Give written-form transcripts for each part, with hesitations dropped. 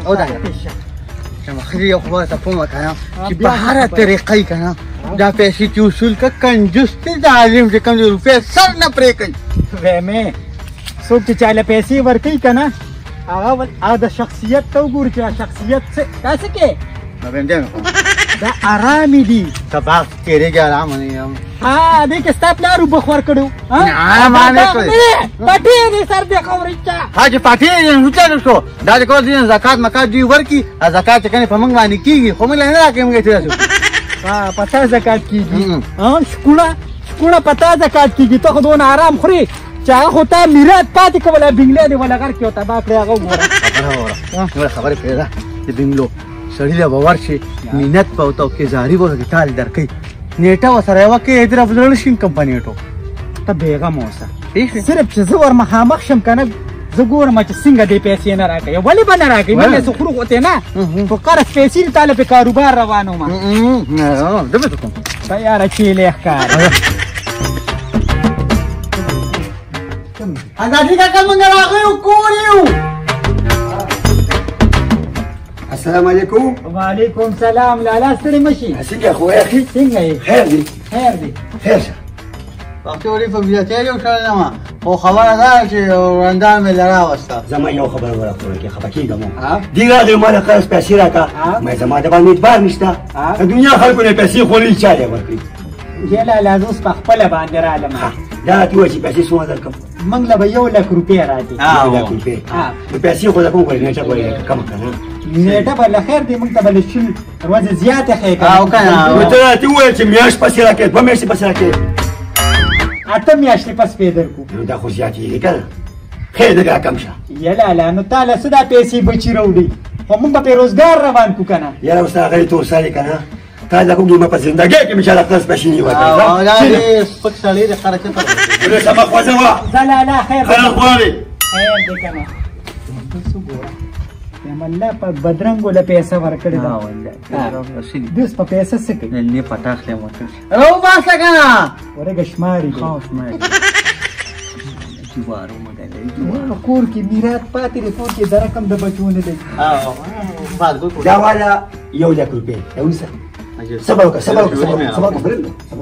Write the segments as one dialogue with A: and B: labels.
A: او دا مخري یو خبره ته پوه که نه چې په هره طریقه که نه دا پیسې چې اصول که کنجوس دی د عالم چې کوم روپۍ سر نه پرې کوي
B: ویمې څوک چې چاله پیسې ورکوي که نه هغه د شخصیت ته وګوري چې شخصیت څه دا څه کې دا ارامې دي
A: سبا تېرېږي ارامه نه یم
B: ها دې کې ستا پلار اوبه خور کړو پټې دې سر دې خورې چا
A: ها چې پټې دې وچلو شو دا چې کوم دي زکات مکات دوی ورکي زکات چې کنه په موږ باندې کېږي خو موږ نه راکوي موږ ته
B: ها پتا زکات کېږي شکوړه پتا زکات کېږي ته خو دونه آرام خوري چې هغه خو تا میراث پاتې کوله بنګلې دې ولا غر کې او تباه کړې هغه وګوره
A: خبرې پرېږده د بنګلو سړي له به ورشي مینت به ورته وکړي زاري به ورته ټال درکوي نیټه ورسره یوه کې حیدرافزرل شي کمپنۍ ټو
B: ته بېغمه اوسه صرف چې زه ور مخامخ شم که نه زه ګورم چې څنګه دې پیسې نه راکوي ولې به نه راکوي ولې زه خورو غوتې نه په قرض پیسې دي تاله پې کاروبار روان وم
A: زه به څه کوم
B: تیاره چیلې ښکاري
A: ازادي کاکا موږ راغلي یو کور یو
C: السلام علیکم.
B: وعلیکم سلام. لالا ستړي مشي.
C: څنګه خو اخی؟
B: څنګه یې؟
C: خیر دی.
B: خیر دی.
C: خیر شه.
A: وختي وړي په بیا یو شړل نه خو خبره ده چې وړاندان مې لراوسته.
C: زما یو خبره ورکړه کې خفه کېږم. دې راځي مال قرض پیسې راکا. مې زما د باندې اعتبار نشته. د دنیا خلکو نه پیسې خوري چا دی ورکړي.
B: یلا لازم په خپل باندې رالم.
C: دا ته چې پیسې څو درکم.
B: منګ له 1 لک روپۍ راځي.
C: 1 لک روپۍ. په پیسې خو دا کوم کوي نه چا کوي کم کنه.
B: نیټه بل خیر دی موږ ته بل شل ورځ زیاته خې کا
A: او کنه
C: ته ته وای چې میاش پسې راکې 2 میاشتې پسې راکې
B: اته میاشتې پس پیدا کو
C: دا خو زیاتې دي کنه خیر دې کم شه
B: یلا لا نو تعالی صدا پیسې بچی راوړي خو موږ په روزګار روان کو کنه
C: یلا استاد غری تو سالي کنه تا دا کوم ما په زندګۍ کې مشه راځه پښینی وته
A: او دا دې سپک سړی د خرچه پر
C: له سما خوځه وا
B: زلا لا خیر
C: خیر خواري
B: خیر دې کنه مله په بدرنګ ولا پیسې ورکړې دا دس په پیسې څه کوي
A: نه پټاخ له موټر او باسه کنه
B: ورګه شماري
A: خاص مې جوارو
B: مګا کور کې میراث پاتې لري کور کې درکم د بچونه دي
C: دا والا 1 لک روپۍ یو څه صبر وکړه صبر وکړه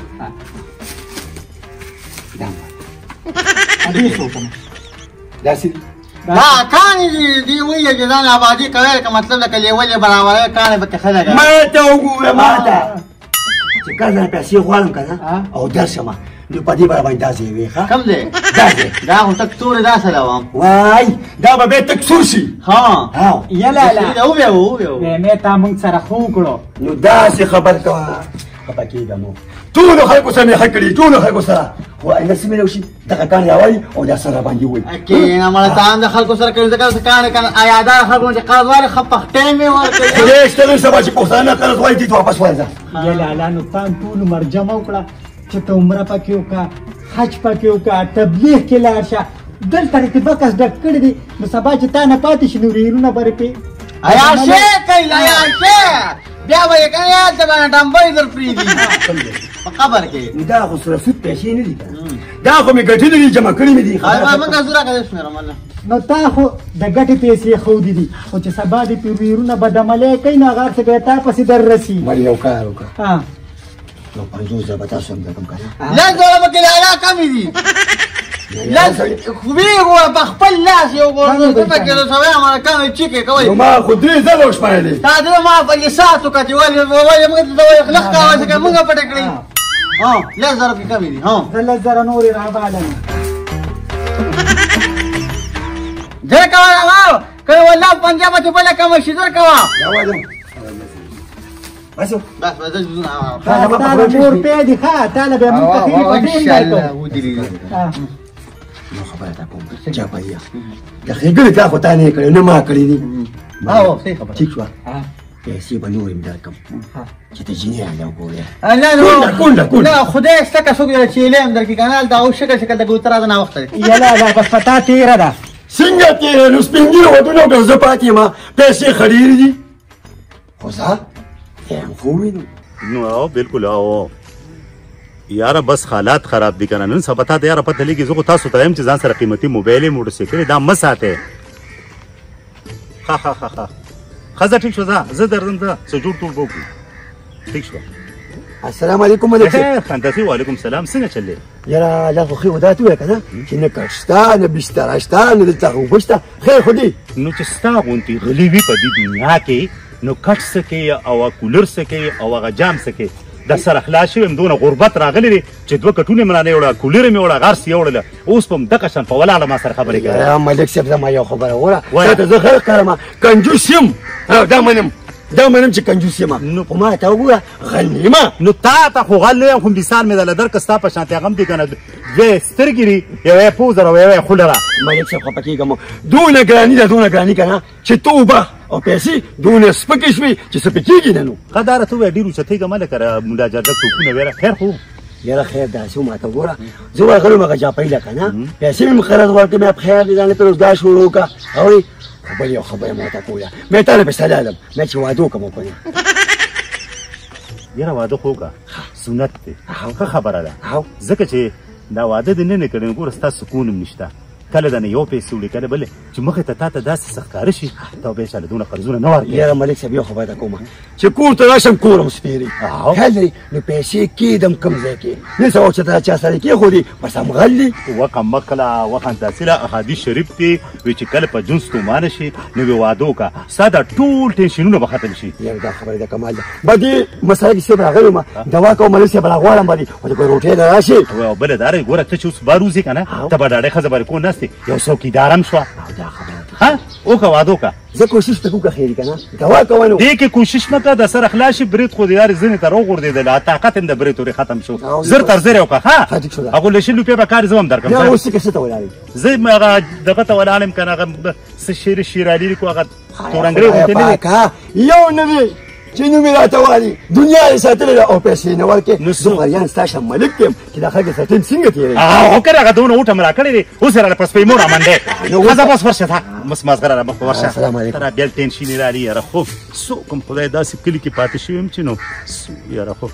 C: دا سي
A: دا کاني دی ویه چې ځان آبادي کوي که مطلب لکه لیولې برابروي کانې به کې خلک
C: ما ته وګوره ما ته چې کله پیسې غواړم کنه او درشم نو په دې باندې داسې وي ښه
A: کم دی دا خو تک تورې دا سره وم
C: وای دا به بیا تک سور شي
A: ها
B: یلا لا
A: وبیا
B: مې تا موږ سره خو کړو
C: نو داسې خبر کوه خفه کېږم ټولو خلکو سره مې ښه کړي ټولو خلکو سره خو نصیب مې نه وشي دغه کاڼي راوایي او دا سره باندې وایي
A: کېنه مړه ته هم د خلکو سره کوي ځکه کاڼي کنه یادار خلکو چې قرض والی ښه پخټۍ مې ورکوي
C: دې شته نن سبا چې پښتانه قرض وایي دې واپس ورځه
B: یلا لا نو تان ټول عمر جمع وکړه چې ته عمره پکې وکړه حج پکې وکړه تبلیغ کې لاړ شه دلته دې بکس ډک کړی دي نو سبا چې تا نه پاتې شي نو ریلونه به پې
A: عیاشي کوي عیاشي بیا به یې کنه هلته باندې ډمبۍ در پرېږدي په قبر کې
C: دا خو سره سود پیسې نه دي دا خو مې ګټلې دي جمع کړې مې دي
A: موږ زوره کوي شمېرم
B: نو تا خو د ګټې پیسې ښودې دي خو چې سبا دې پې ریرونه بدعملۍ کوي نو هغه څه به تا پسې در رسي
C: مړ یو کار وکړه یو 50 زره به تاسو هم درکړم کنه
A: لږ زره به کلاله کمې دي خوبې وګوره په خپل لاس یو ګورنه کیلو سوی امانه کمې چیکې کوئ
C: ما خو 3 زره وشمارلې
A: تا دې ما په حساب وکړې ولې موږ ته اخلاص کاوه چې موږ پټې کړې لږ زره پې کمې دي
B: زه لږ زره نورې رابالم
A: ځای کوه که والله پنجاب چې بله کمه شي زر کوه
C: بس
A: بس بس
B: تا د مور پې دي ښه تا له به موږ تخیري په ټیم درکړو
C: نو خبره تا کوم جاپایا د خېګل تا خو تا نه کړې نه ما کړې دي
A: صحیح خبره
C: ٹھیک شو پیسې به نورې مې درکړم چې ته جینۍ هلته وګورې
A: نه خدای شته که څوک یې چیلې هم درکړي که نه هلته او شکل شکل د ګوتره د ناوخته
B: یلا لا بس په تا تېره ده
C: څنګه تېره نو سپین ګیرو ودونه وکړه زه پاتې یم پیسې خډېرې دي خو زه یم خو وینم
D: نو بالکل او یاره بس حالات خراب دي کنه نن سبا ته یاره پته لګي زه تاسو ته يم چې ځان سره قیمتي موبایل موټر سایکل دا مه ساته ها خزه ټیک شو زه درځم ته څه جوړ ټول وکړو ټیک شو
C: السلام علیکم ملک صاحب
D: خندتي وعلیکم السلام څنګه چلې
C: یاره دا خو خیر ودات وای کنه چې نه کټ شته نه بستر شته نه دلته خو شته خیر خو دی
D: نو چې ستا غونتې غلي وي په دې دنیا کې نو کټ څه کوي او کولر څه کوي او هغه جام څه کوي د سره خلاص شوم دونه غربت راغلی دی چې دوه کټونه مې رانه وړه کولر مې وړه غرس یې وړله اوس په همدغه شان په ولاړه ما سره خبرې کوي
C: یا ملک صاحب زما یو خبره وره ته زه خیر کړم کنجوس یم دا منم چې کنجوس یم خو ما ته وګوره غل یم
D: نو تا خو غل یم خو مثال مې درله درکړه ستا په شانتې هغه هم دي که نه دوې سترګې دي یوه پوزر او یوه خوله را
C: ملک صاحب خفه کېږم دونه ګراني ده دونه ګراني که نه چې توبه او پیسې دونه سپکې شوې چې سپې کېږي نه نو
D: ښه داره ته ووایه ډېر اوچتېږه مه لکه ملا جرګه ټوپونه ویره خیر خو
C: یاره خیر داسې و ماته وګوره زه ورغلم هغه جاپۍ که نه پیسې مې مقرض ورکړې مې خیر دی ځان لپاره روزګار شروع وکړه اورې خو بل یو خبره مې ورته کوله مې تا نه په سلا لم مې چې واده وکړم وکنه
D: یاره واده خو وکړه سنت دی ښه خبره ده ځکه چې دا واده دې نه کړی نو ګوره ستا سکون هم نشته کله دنه یو پیسې وړي کله بلې چې مخې ته تا ته داسې څه ښکاره شي ته به یې چاله دونه قرضونه نه ورکوې
C: یاره ملک صاحب یو خبره ته کومه چې کور ته راشم کور هم سپېري خیال لري نو پیسې کېدم کوم ځای کې نه څه چې ته چا سره کېښودي بس همغل دي
D: وقه مه کړه وخه داسې احادیث شریف دی وایي چې کله په جنس ستومانه شي نو وې واده وکړه ستا دا ټول ټینشنونه به ختم شي
C: یاره دا خبره د کمال ده به دې مسله کې صاحب راغلی وم دوا کوم ملک صاحب راغواړم به دې خو د کوم روټۍ نه راشي
D: او بله دا دی ګوره ته چې اوس بار وځې که نه ته به ډاډۍ ښځه باندې کور ناست یو څوکیدار هم شوه
C: دا خبره
D: ها وکړه واده وکړه
C: زه کوشش ته کوم که خیر که نه دوا کوه نو
D: دې کې کوشش مه کوه د سره خلاص شي برید خو د یارې زنې ته راوغورځېدل طاقت هم د برید ورې ختم شو زر تر زر یې وکړه ښه
C: ټیک شو ده
D: هغو له شل روپۍ به کار زه هم درکړم
C: یا اوس کې څه ته ولاړې
D: زه هغه دغه ته ولاړ یم که نه هغه څه شیرعلي کو هغه تورنګرې غوندې نه دی
C: یو نه دی چې نوم یې راته وایي دنیا یې ساتلې ده او پیسې نه ورکړې زه مریان ستا شم ملک یم چې دا خلک ساتل څنګه تېروي
D: خو که هغه دونه اوټه مې راکړی دی اوس یې راله په سپی مور امنډی ښځه بس ورشه ته بس مازغه راله مخ ورشه
C: السلام علیکم
D: ته را بیا ټینشن یې رالي یاره خو څوک هم خدای داسې کلي کې پاتې شوي یم چې نو یاره خو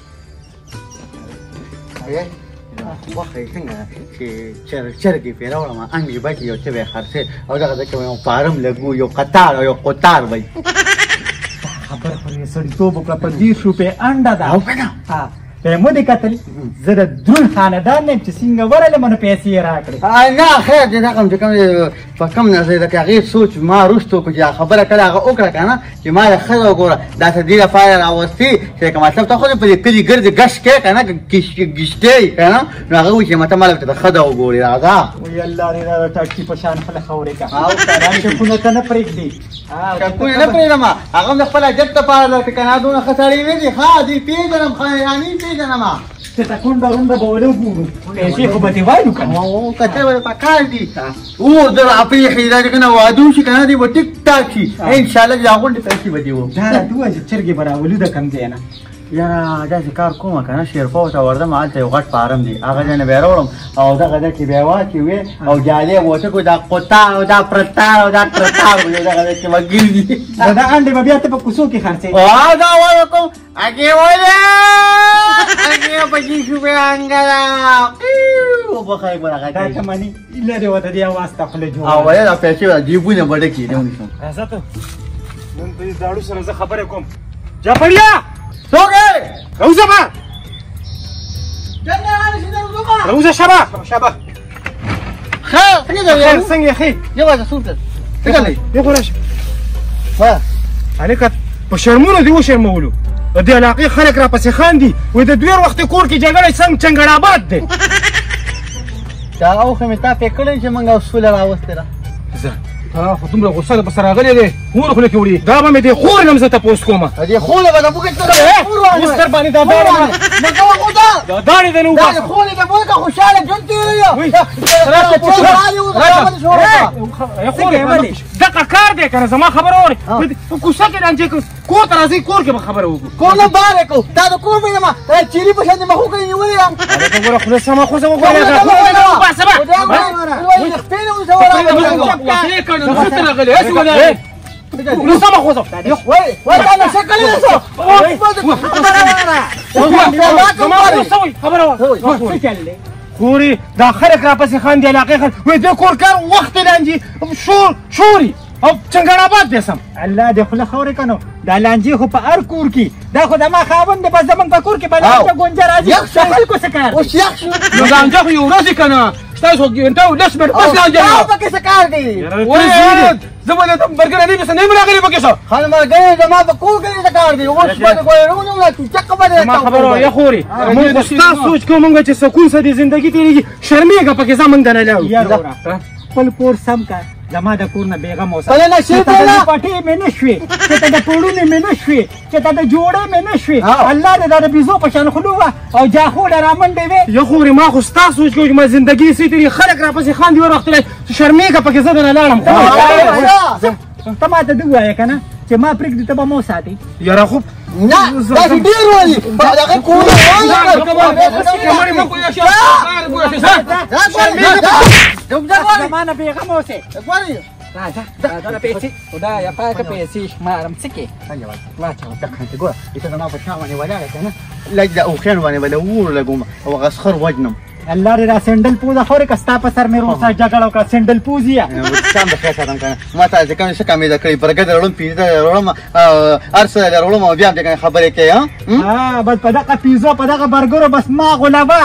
A: وخت څنګه چې چرګې پرې راوړم انګې بټې یو څه به یې خرڅې او دغه ځکه یو فارم لګو یو قطار او یو قطار وایي
B: خبر خو یې سړیتوب وکړه په 10 روپۍ انډه ده
A: او که نه
B: ته مو دې کتل زه د دروند خاندان یم چې څنګه ورغلم نو پیسې یې راکړې
A: نه خیر دی دا کوم چې کوم په کوم نظر د هغې سوچ ما وروسته وکړو چې خبره کله هغه وکړه که نه چې ما د ښځه وګوره داسې دې لپاره راوستې چې که مطلب ته خو دې په دې کلي ګرځې ګشت کوې که نه ګشتې یې که نه نو هغه وایي چې مته مالک ته د ښځه وګورې راځه
B: وی الله دې را ټاټکي په شان خپله خاورې کړه او دا شکونه ته نه پرېږدي
A: شکونه نه پرېږدم هغه هم د خپل حاجت دپاره درته که نه دونه ښه سړی نه دي ښه دې پېژنم خیراني پېژنم
B: چې ته کونډه رونډه به ونه ګورو پیسې خو به دې وایو که
A: نه کته به پکار دي او د راپېښې دا چې که نه واده وشي که نه دی به ټیک ټاک شي انشاءالله چې دا غونډې پیسې به دې وم
B: دا راته ووایه چې چرګې به راولو د کوم ځای نه
A: یاره داسې کار کومه که نه شیرپو ته وردم هلته یو غټ فارم دی هغه ځای نه به یې راوړم او دغه ځای کې به یې واچوې او جالۍ به ورته کړو دا قطار او دا پرتار او دا ترتار به دغه ځای کې به ګرځي
B: دا انډې به بیا ته په کوڅو کې خرڅوې
A: دا وایه کوم هغې وایه هغې 25 روپۍ انګله وبخښئ به هغه
B: دا ته مني لرې ورته دې اواز ته خوله جوړه
A: او وایه دا پیسې به جیبونه به ډکې دي ونیسم
E: راځه ته نن په دې داړو سره زه خبرې کوم جعفریا
A: څوک یې
E: روزه به روزه شبه
A: خیر څنګه دی
E: خیر څنګه ښې
A: یوازې څوک دی څنګه دی
E: یو خو راشه هلکه په شرمونو دې وشرمولو د دې علاقې خلک راپسې خاندي وایي د دوی وخت کور کې جګړه څنګه چنګړاباد دی
A: دا اوښه مې تا پې کړی چې موږ او سوله راوستې ده
E: تا خو دومره غوسه د پسه راغلی دی خور خوله کې وړي دا به مې دې خور نه م زه تپوس کومه
A: دې خونه به د بوکې
E: اوس در باندې دا داړې دا داړې د نه وباسه
A: خونې د بوکه خوشحاله ژوند تېروي
E: دغه کار دی که نه زما خبره واورئ په کوڅه کې رانجې کور ته راځئ کور کې به خبره وکړو
A: کور نه بار یې کړو تا د کور مې یم چیري په شان دې مخو کې نیولې یم
E: هلکه ګوره خوله سمه خوځه وګوره نو سمه خوځه خبره خوري دا خلک راپسې خاندي علاقې خلک وایي دې کور کار وخت یې رانجي شوري او چنګړ آباد دې سم
B: الله دې خوله خورې کنو دا لانجې خو په هر کور کې دا خو د ما خاوند دی بس زمونږ په کور کې به لانجه ګونجه راځي د خلکو څه کار
A: اوس یخ شو
E: نو لانجه خو یو ورځ کنه ستاسو ګنټه لس منټ بس لانجه
A: پکې څه کار دی
E: وای زبر ته برګر نه بس نه مراغلي پکې څه
A: خان مرګ زما په کور کې څه کار دی اوس په کوی نو څه خبره
E: ما خبرو یا خوري موږ تاسو سوچ کوم چې سکون سدي ژوندۍ تیریږي شرمېږه پکې زمونږ نه لاو
B: یاره خپل کور سم کار زما د کور نه بیغم اوسه
A: بله نه شي
B: ته د پټې مې نه شوې چې ته د پوړونې مې نه شوې چې ته د جوړې مې نه شوې الله دې دا د بیزو په شان خلو وه او جاخوله رامنډې وې
E: یا خوري ما خو ستا سوچ کوم چې ما زندګي سي تیری خلک راپسې خاندي ور وخت شرمېږه پکې زه نه لاړم
B: ته ما ته دې ووایه که نه چې ما پرېږدي ته به مو ساتې
E: یاره خو
A: نه داسې ډېر ولي دغه کور
B: زما نه بېغم اوسې راځه پیسې خدایه پاکه پیسې شمارم څه کې
A: ګوره ته زما په شا باندې ولاړه که نه لږ د اوښیانو باندې به له وور لګوم او هغه سخر وجنم
B: الله دې را سینډل پوزه خورې که ستا په سر مې روسه جګړه وکړه سینډل پوز یې
A: شام د خیر ساتم که نه ما ته چې کوم څه کمېده کړې برګه در وړم پیزه در وړم هر څه در وړم او بیا هم چې خبرې کوې
B: ها بس په دغه پیزو په دغه برګرو بس ما غلبه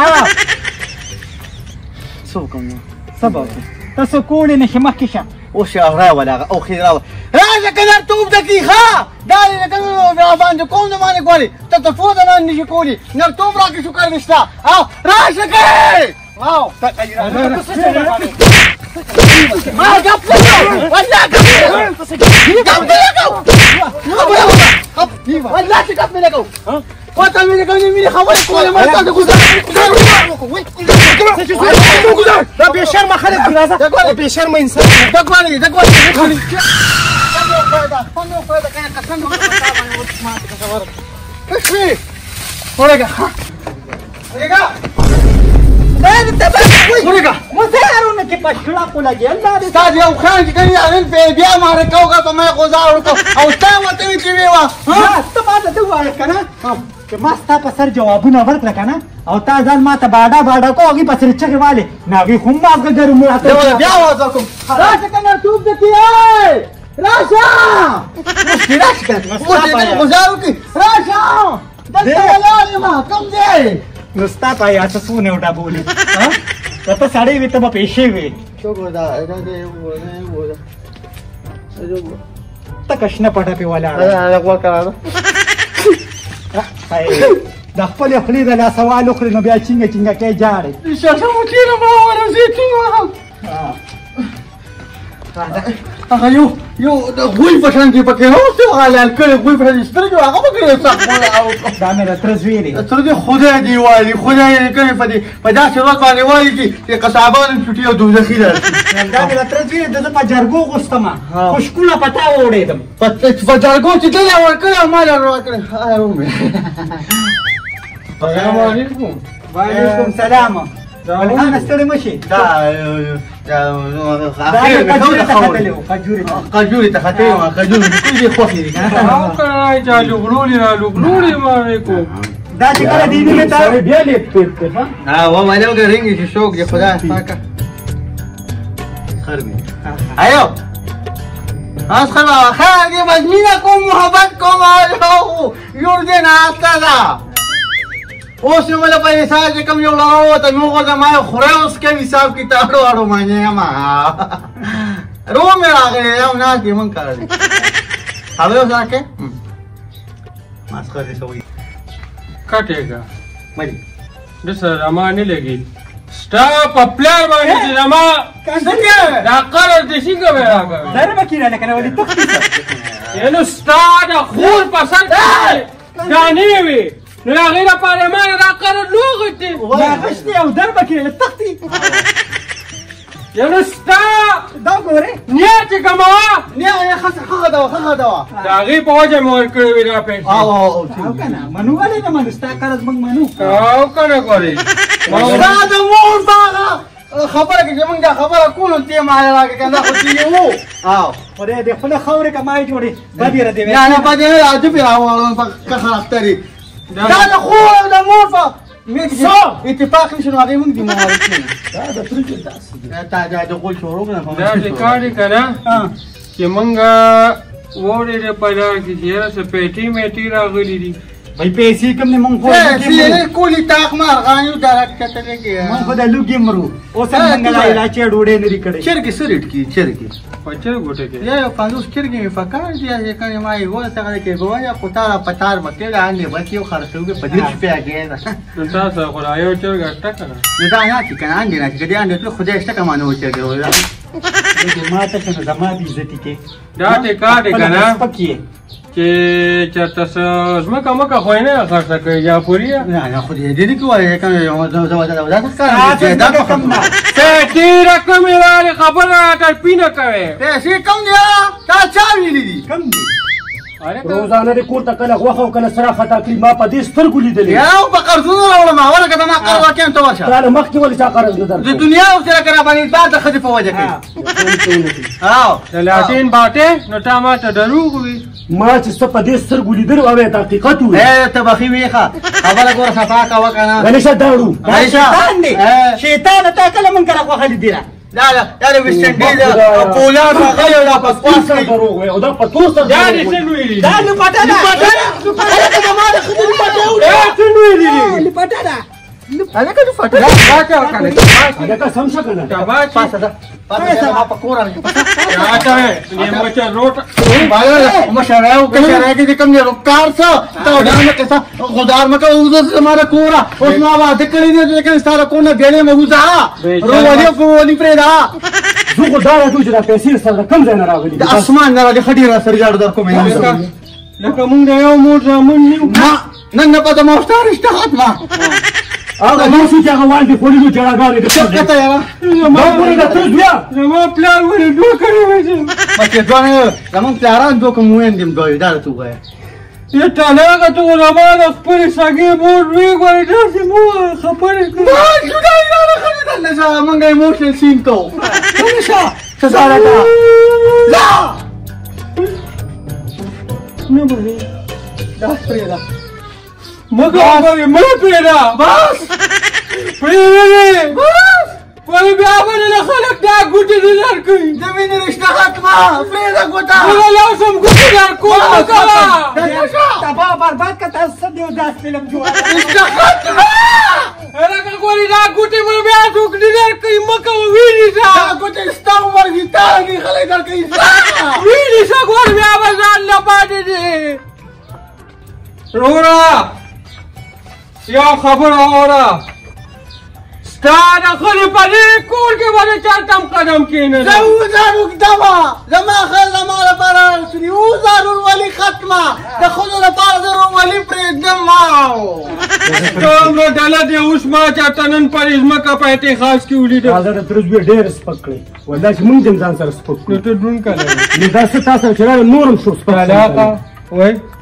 A: څه وکړم نو
B: څه به وکړې تاسو کوړې نه شي مخکې شه
A: اوس یې راوله هغه اوښې راوله راشه که نرتوب دکې ښه دا دې که راباندې کوم د باندې غواړې ته ته فوز نه نشي کولی نرتوب راکړې شو کار دې شته او راشه که واو والله چې ګپ مې لګو پته مې لګو مې خبرې کولې ما ته ګزار
E: دا بې شرمه خلک دي راځه بې شرمه انسان
B: مسارونه کې په شړاقو لګي الله دې
A: ستا یو خان چې کوي هغه په بیا ماره کوګه په مې غوزار وکړو او ستا وته چې وی وا
B: ته ما ته وایې کنه چې ما ستا په سر جوابونه ورکړه کنه او تا ځان ما ته باډا کو هغې پسې چغې والې نو هغې خو مازګه ګرم راته
A: بیا واز وکړم راشه کنه توپ دکی راشه راشه کنه غوزار وکړي راشه دلته ولاړ یم کوم ځای
B: نو ستا په یا څه څونه وډبولې که ته سړی وې ته به پیشې وې ته که شنه پټه پې ولاړه د خپلې خولې د لا سوال وخورې نو بیا چینګه کې جاړې
A: هغه یو د غوی په شان کې پکې اوسې حلال کړی غوی په شان سترګې هغه پکې
B: دا مې د تره زوی دی
A: تر دې خدای دې وایي خدای دې کوي په داسې ورځ باندې وایي چې قصابانو چوټي او دوزخي راشي
B: دا مې د تره زوی دی زه په جرګو غوستمه خو ښکونه په تا وړېدم
A: په جرګو چې دې ورکړی او ما ورکړی السلام علیکم
B: وعلیکم سلام ولحانه ستړی مه شي
A: قجوري ته ختلی وم قجوري کوم دې خوښې دي
B: دا چې کله دیني مې ته بیا
A: ومانه وګه رنګې چې شوق دې خدای پاکه خر مې ایو خیر دې بس مینه کوم محبت کوم یور دې ناسته ده اوس یې مله په حساب چې کوم یو راووته مې وغورځه ما یې خورۍ اوس کوي حساب کتاب اړو مانې یم رو مې راغلی یم ناست یې مونږ کار دی خبرې ورسره کې مسخر دې سوی
E: کټېږه
A: مړي
E: د سره رما نه لګي ستا په پلار باندې چې رما دا قرض دې څنګه به راکړ
B: در به کېنه لکه نه ولې تښتې
E: یعنې ستا د خور په سر کې دانې وي نو هغې لپاره ما دا قرض لوغتې
B: غشتې او در به کېنه تښتې
E: یعنې ستا
B: دا ګورې
E: نیت چې کومه
A: نه ښه ده وه
E: د هغې په وجه مې ورکړې وې دا پیسې
B: او که نه منو ولې نه منو ستا قرض موږ منو
E: او که نه ګورې
A: ستا د مور باغه خبره کې چې موږ دا خبره کولو ته یې ماله راکړه که دا خو چې وو
B: خدای دې خوله خاورې که ما یې جوړې بدې را دې
A: نه بدې نه راجب یې راوړم په کښه اخترې دا د خور او د مور په اتفاق نشي نو هغې موږ دې مهارت کوي دا د غول شروع کړه
E: دا دې کار دی که نه چې مونږه وړې په لار کې چې یاره څه پیټي میټي راغلي دي
B: بھائی پیسې کم نه مونږ
A: پیسې کولی تاق مارغانیو درک کتلې کې
B: مونږ خو د لوګي مرو اوس هم څنګه لا علاج ډوډۍ نری کړې
A: چرګې څه ریټ کې چرګې
E: په چر ګوټه کې
A: یا 50 چرګې مې فکر دي چې کله ما یې ول څنګه کې ګویا پتا پتار مکه لا نه بس یو خرڅوګه په دې شپه کې
E: نو تاسو خو رايو چرګ اټه کنه
A: دا نه چې کنه انګ نه چې دې انګ ته خدای شته کمانو چې ګویا
B: ما ته څنګه زما دې عزت کې
E: دا ته کاټه کنه
B: پکې
E: چې چرته زمکه مکه خو نه خرڅه کوي یا پوری
A: نه نه خو دې دې کوی کنه یو دا ښکار دا
B: کم نه
E: ته ډیر کم ویل خبره تر پینه کوي
A: پیسې کم دی تا چا ویلې دي
B: کم دي
C: روزانه دې کور ته کله غوښه او کله سره خطا کړي ما په دې سترګو لیدلې
A: یو په قرضونو راوړم اوله کده ما قرض واکم ته ورشه
C: دا مخکې ولې چا قرض نه درکړ
A: د دنیا او سره کرا باندې دا د خدي په وجه کوي او
E: د لاتین باټه نو تا ما ته دروغ وي
C: ما چې څه په دې سترګو لیدل او د حقیقت وي
A: ته بخي ویخه خبره ګوره صفا کا وکنه
C: غنیشه داړو
B: شیطان دی شیطان ته کله مونږ کړه خو خلی دی
A: لا دا وستندیز پولار غلو دا په پاس کې
C: دروغ وي او دا په تو سره
E: دا دې څه ویلي
B: دا نه پټه ده
A: دا ما د خدي پټه
E: څه ویلي
B: نه پټه ده
A: هغه څه فټه
E: دا کا کنه
C: دا کا سمشه کنه
E: تبا
A: پاسه دا پاسه ما په کور راځي
E: یا ته نه مچ روټ
A: بالا مشراو کشراو کې کوم یو کار څه تا دا نه کسا خدار مکه اوس زماره کورا اوس ما واده کړی دی چې ستاره کو نه بیره موزه روالي فولي پردا
C: زه خو دا راځو چې دا پیسې سره کم ځای نه راغلي
A: د اسمان نه راځي خډي را سره جوړ در کوم
E: لکه مونږ یو موټ زمون نیو
A: ما نن په دمو ستاره اشتهات ما
C: هغه نو چې هغه والدي خوري جړاګانې د څه
A: کته یاره
C: ما پورې د تاسو بیا
E: زما پلان ولې دوه کړی وځي
A: پکې ځوان زمون پلاران دوه کوم وین دیم دوی دا ته وای
E: یا تلاګه ته زما د خپل سګي موټ وی غوړې داسې مو خبرې کوي
A: ما جوړای نه خلک نه ځه مونږه ایموشنل سین کو نشه څه زاره لا
E: نه به
A: دا پرېدا
E: مګه مې پیدا
A: بس
E: پرېږدې
A: بس
E: ولې بیا باندې خلک دا ګوتې دلار کوي
A: د وینې رشته ختمه پرېدا ګوتا
E: زه لازم ګوتې دار کوم وکړه
B: تبا برباد کا تاسو دیو داس فلم جوړ
A: رشته ختمه
E: هغه ګوري دا ګوتې مې بیا څوک دلار کوي مکه ویني
A: دا
E: ځه
A: ګوتې ستاو ورګی تاګي خلک در کوي
E: ویني څه ګور بیا ځان نه پاتې دي رورا یا خبر اورا ستا د خلې په دې کور کې باندې چاته قدم کېنه
A: زه وزارو دوا زما خل زما لپاره سری وزارو ولی ختمه د خود لپاره زرو ولی پرېږدم ماو
E: دومره ډله دې اوس ما چاته نن پر ځمکه په اعتخاص کې ولیده
C: هغه د ترز به ډېر سپک کړی والله چې مونږ ځان سره سپک
E: نو
C: کړو
E: ته ډون کړه
C: نو دا څه تاسو چې نورم شو سپک
E: علاقه وای